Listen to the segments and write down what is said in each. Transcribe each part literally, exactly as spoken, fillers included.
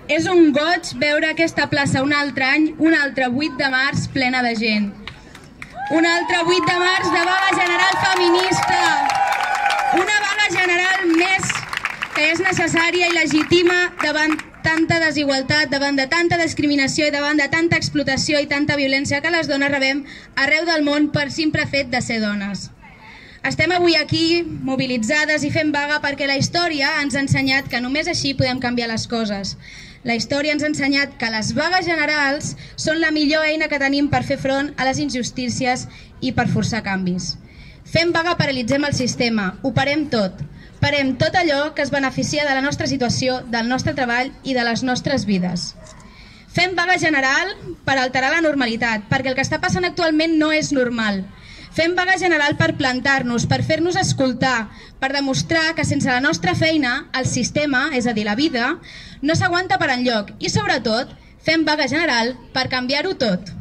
És un goig veure aquesta plaça un altre any, un altre vuit de març plena de gent. Un altre vuit de març de vaga general feminista. Una vaga general més que és necessària i legítima davant tanta desigualtat, davant de tanta discriminació i davant de tanta explotació i tanta violència que les dones rebem arreu del món per simple fet de ser dones. Estem avui aquí mobilitzades i fent vaga perquè la història ens ha ensenyat que només així podem canviar les coses. La història ens ha ensenyat que les vagues generals són la millor eina que tenim per fer front a les injustícies i per forçar canvis. Fem vaga paralitzem el sistema, ho parem tot. Parem tot allò que es beneficia de la nostra situació, del nostre treball i de les nostres vides. Fem vaga general per alterar la normalitat, perquè el que està passant actualment no és normal. Fem vaga general per plantar-nos, per fer-nos escoltar, per demostrar que sense la nostra feina, el sistema, és a dir, la vida, no s'aguanta per enlloc. I sobretot, fem vaga general per canviar-ho tot.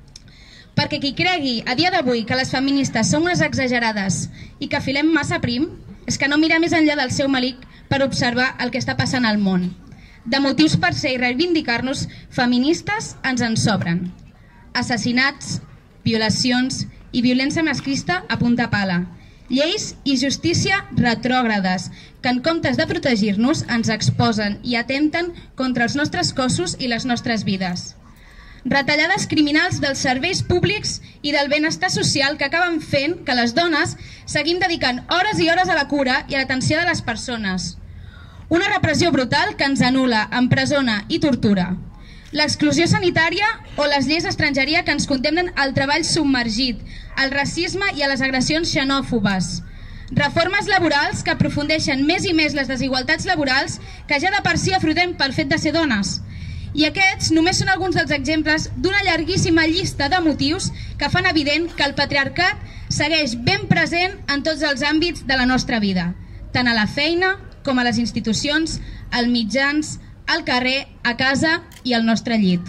Perquè qui cregui a dia d'avui que les feministes són unes exagerades i que filem massa prim, és que no mira més enllà del seu melic per observar el que està passant al món. De motius per ser i reivindicar-nos, feministes ens en sobren. Assassinats, violacions i violència masclista a punta pala. Lleis i justícia retrògrades que en comptes de protegir-nos ens exposen i atempten contra els nostres cossos i les nostres vides. Retallades criminals dels serveis públics i del benestar social que acaben fent que les dones seguim dedicant hores i hores a la cura i a l'atenció de les persones. Una repressió brutal que ens anul·la, empresona i tortura. L'exclusió sanitària o les lleis d'estrangeria que ens condemnen al treball submergit, al racisme i a les agressions xenòfobes. Reformes laborals que aprofundeixen més i més les desigualtats laborals que ja de per si afrontem pel fet de ser dones. I aquests només són alguns dels exemples d'una llarguíssima llista de motius que fan evident que el patriarcat segueix ben present en tots els àmbits de la nostra vida, tant a la feina com a les institucions, als mitjans, al carrer, a casa i al nostre llit.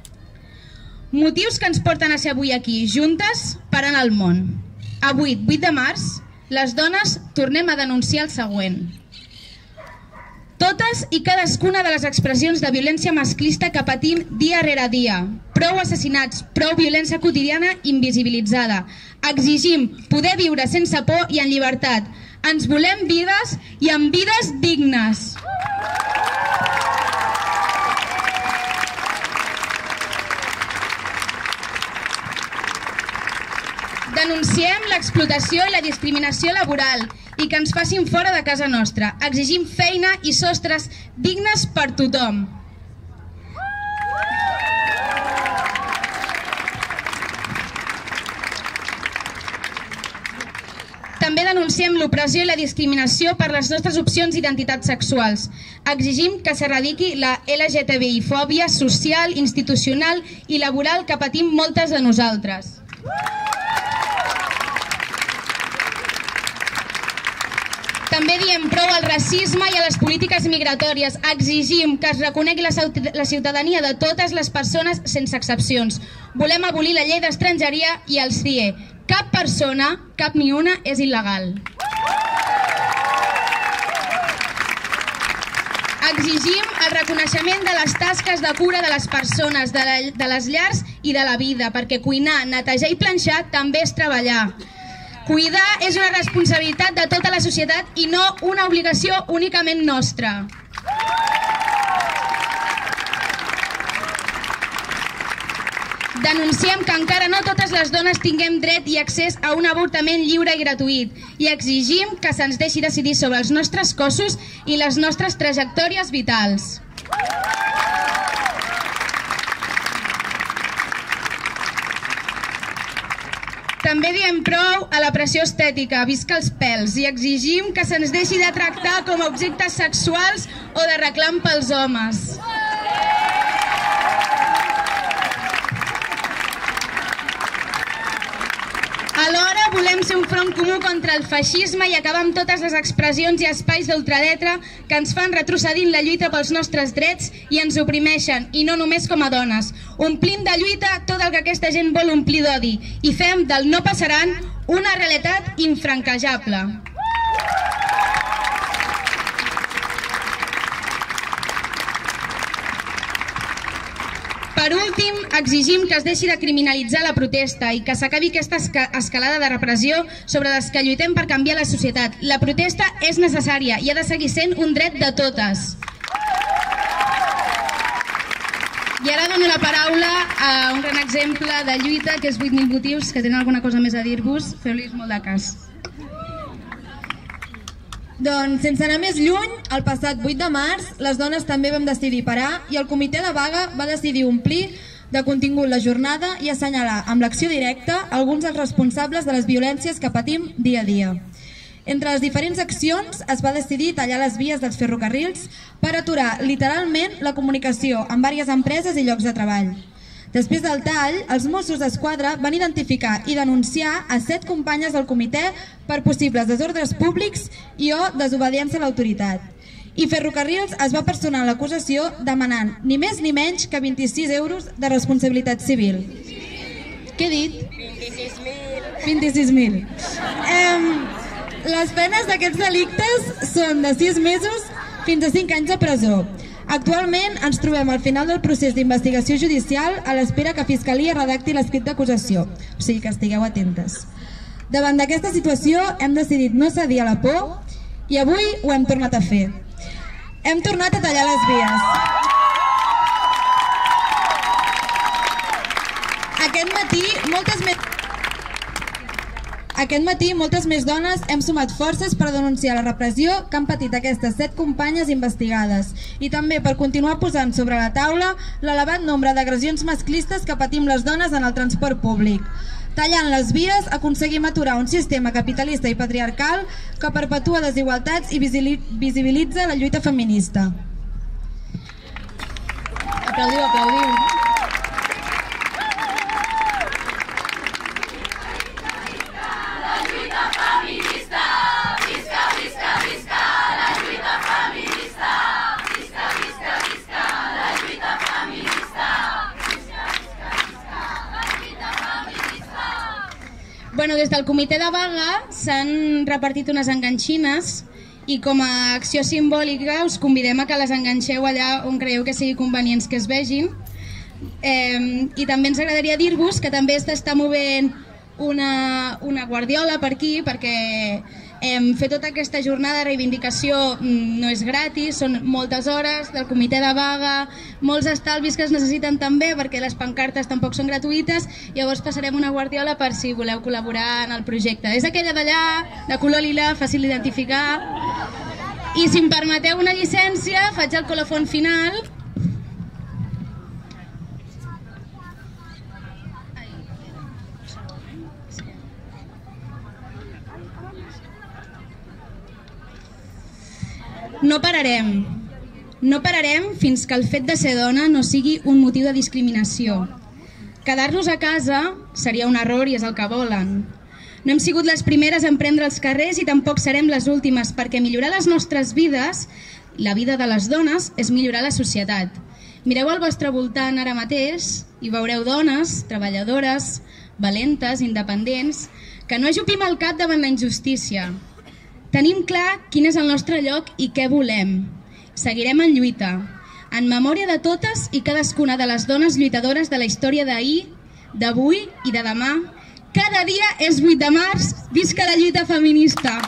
Motius que ens porten a ser avui aquí, juntes, parant el món. Avui, vuit de març, les dones tornem a denunciar el següent. Totes i cadascuna de les expressions de violència masclista que patim dia rere dia. Prou assassinats, prou violència quotidiana invisibilitzada. Exigim poder viure sense por i en llibertat. Ens volem vives i amb vides dignes. Denunciem l'explotació i la discriminació laboral i que ens facin fora de casa nostra. Exigim feina i sostres dignes per tothom. També denunciem l'opressió i la discriminació per les nostres opcions d'identitats sexuals. Exigim que s'erradiqui la L G T B I fòbia social, institucional i laboral que patim moltes de nosaltres. També diem prou al racisme i a les polítiques migratòries. Exigim que es reconegui la ciutadania de totes les persones sense excepcions. Volem abolir la llei d'estrangeria i el C I E. Cap persona, cap ni una, és il·legal. Exigim el reconeixement de les tasques de cura de les persones, de, la, de les llars i de la vida, perquè cuinar, netejar i planxar també és treballar. Cuidar és una responsabilitat de tota la societat i no una obligació únicament nostra. Denunciem que encara no totes les dones tinguem dret i accés a un avortament lliure i gratuït i exigim que se'ns deixi decidir sobre els nostres cossos i les nostres trajectòries vitals. També diem prou a la pressió estètica, visca els pèls, i exigim que se'ns deixi de tractar com a objectes sexuals o de reclam pels homes. Alhora volem ser un front comú contra el feixisme i acabar amb totes les expressions i espais d'ultradreta que ens fan retrocedir en la lluita pels nostres drets i ens oprimeixen, i no només com a dones. Omplim de lluita tot el que aquesta gent vol omplir d'odi i fem del no passaran una realitat infranquejable. Per últim, exigim que es deixi de criminalitzar la protesta i que s'acabi aquesta escalada de repressió sobre les que lluitem per canviar la societat. La protesta és necessària i ha de seguir sent un dret de totes. I ara dono la paraula a un gran exemple de lluita, que és vuit mil motius, que tenen alguna cosa més a dir-vos. Feu-los molt de cas. Doncs, sense anar més lluny, el passat vuit de març les dones també vam decidir parar i el comitè de vaga va decidir omplir de contingut la jornada i assenyalar amb l'acció directa alguns dels responsables de les violències que patim dia a dia. Entre les diferents accions es va decidir tallar les vies dels ferrocarrils per aturar literalment la comunicació amb diverses empreses i llocs de treball. Després del tall, els Mossos d'Esquadra van identificar i denunciar a set companyes del comitè per possibles desordres públics i o desobediència a l'autoritat. I Ferrocarrils es va personar l'acusació demanant ni més ni menys que vint-i-sis euros de responsabilitat civil. Què he dit? vint-i-sis mil. vint-i-sis mil. Les penes d'aquests delictes són de sis mesos fins a cinc anys de presó. Actualment ens trobem al final del procés d'investigació judicial a l'espera que Fiscalia redacti l'escrit d'acusació, o sigui que estigueu atentes. Davant d'aquesta situació hem decidit no cedir a la por i avui ho hem tornat a fer. Hem tornat a tallar les vies. Aquest matí moltes més... Aquest matí moltes més dones hem sumat forces per denunciar la repressió que han patit aquestes set companyes investigades i també per continuar posant sobre la taula l'elevat nombre d'agressions masclistes que patim les dones en el transport públic. Tallant les vies aconseguim aturar un sistema capitalista i patriarcal que perpetua desigualtats i visibilitza la lluita feminista. Aplaudiu, aplaudiu. Bueno, des del comitè de vaga s'han repartit unes enganxines i com a acció simbòlica us convidem a que les enganxeu allà on creieu que sigui convenients que es vegin. Eh, I també ens agradaria dir-vos que també s'està movent una, una guardiola per aquí perquè eh, fer tota aquesta jornada de reivindicació no és gratis, són moltes hores del comitè de vaga, molts estalvis que es necessiten també perquè les pancartes tampoc són gratuïtes, llavors passarem una guardiola per si voleu col·laborar en el projecte. És aquella d'allà, de color lila, fàcil d'identificar. I si em permeteu una llicència, faig el colofon final. No pararem. No pararem fins que el fet de ser dona no sigui un motiu de discriminació. Quedar-nos a casa seria un error i és el que volen. No hem sigut les primeres a emprendre els carrers i tampoc serem les últimes, perquè millorar les nostres vides, la vida de les dones, és millorar la societat. Mireu al vostre voltant ara mateix i veureu dones, treballadores, valentes, independents, que no ajupim el cap davant la injustícia. Tenim clar quin és el nostre lloc i què volem. Seguirem en lluita, en memòria de totes i cadascuna de les dones lluitadores de la història d'ahir, d'avui i de demà. Cada dia és vuit de març, visca la lluita feminista!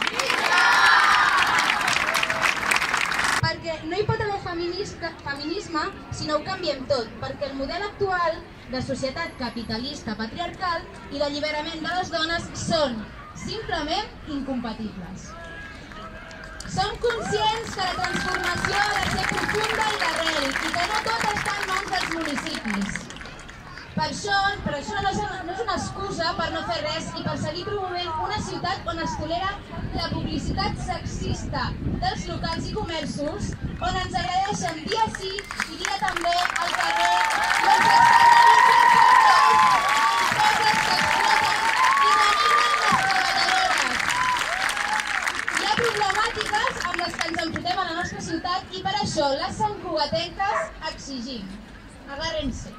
Perquè no hi pot haver feminisme si no ho canviem tot, perquè el model actual de societat capitalista patriarcal i l'alliberament de les dones són simplement incompatibles. Som conscients que la transformació ha de ser profunda i d'arrel i que no tot està en mans dels municipis. Per això, per això no és una excusa per no fer res i per seguir promovent una ciutat on es tolera la publicitat sexista dels locals i comerços, on ens agredeixen dia sí i dia també al carrer i els externalitzen factors, empreses que exploten i denigren les treballadores. Hi ha problemàtiques amb les que ens enfrontem a la nostra ciutat i per això les santcugatenques exigim. Agárrense.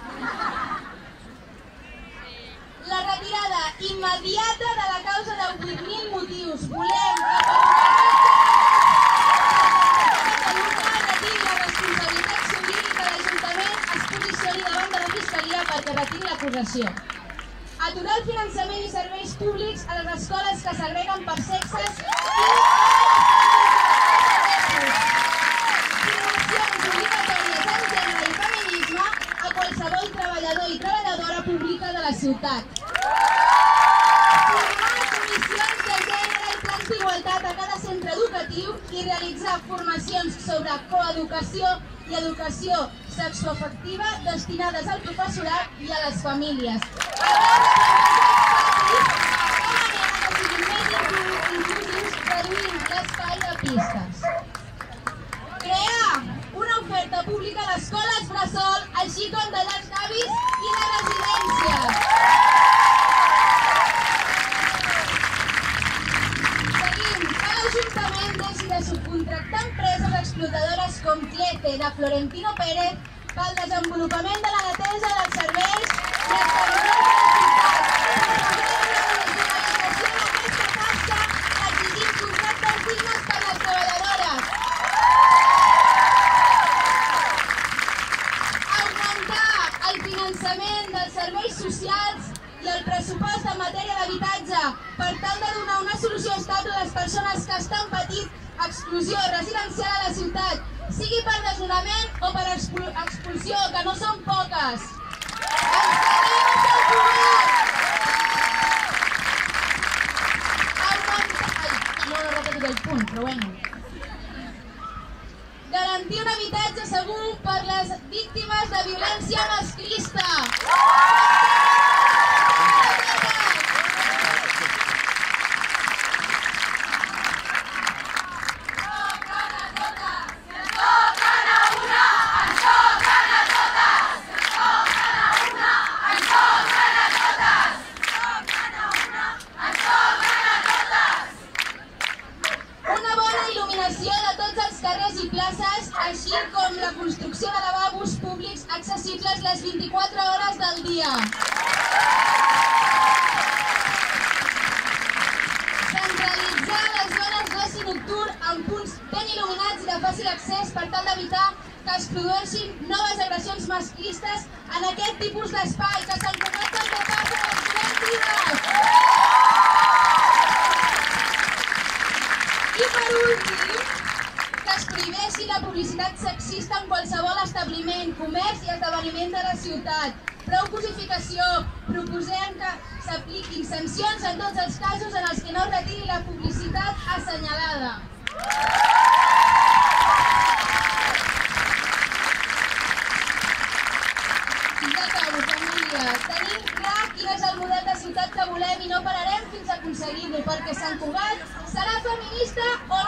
La retirada immediata de la causa de vuit mil motius. Volem que Catalunya retiri la responsabilitat civil i que l'Ajuntament es posicioni davant discriminació. Aturar el finançament i serveis públics a les escoles que segreguen per sexes i formacions obligatòries en gènere i feminisme a qualsevol treballador i treballadora pública de la ciutat. Formar comissions de gènere i plans d'igualtat a cada centre educatiu i realitzar formacions sobre coeducació i educació sexoafectiva destinades al professorat i a les famílies. Reduint l'espai de pistes. Crear una oferta pública d'escoles bressol, així com de llars d'avis i de residències. Seguim. Que l'Ajuntament deixi de subcontractar empreses explotadores com Clete de Florentino Pérez pel desenvolupament de la neteja dels serveis i el servei de la ciutat. Dels serveis socials i el pressupost en matèria d'habitatge per tal de donar una solució estable a les persones que estan patint exclusió residencial a la ciutat, sigui per desnonament o per expulsió, que no són poques. Ens quedem al govern! Ai, no he repetit el punt, però bueno. Garantir un habitatge segur per les víctimes de violència masclista. Així com la construcció de lavabos públics accessibles les vint-i-quatre hores del dia. Centralitzar les zones d'oci nocturn en punts ben il·luminats i de fàcil accés per tal d'evitar que es produeixin noves agressions masclistes en aquest tipus d'espai, que Sant Cugat també passa per silencides. I per últim, que es prohibeixi la publicitat sexista en qualsevol establiment, comerç i esdeveniment de la ciutat. Prou cosificació. Proposem que s'apliquin sancions en tots els casos en els que no es retiri la publicitat assenyalada. Ja acabo, família. Tenim clar quin és el model de ciutat que volem i no pararem fins a aconseguir-lo, perquè Sant Cugat serà feminista o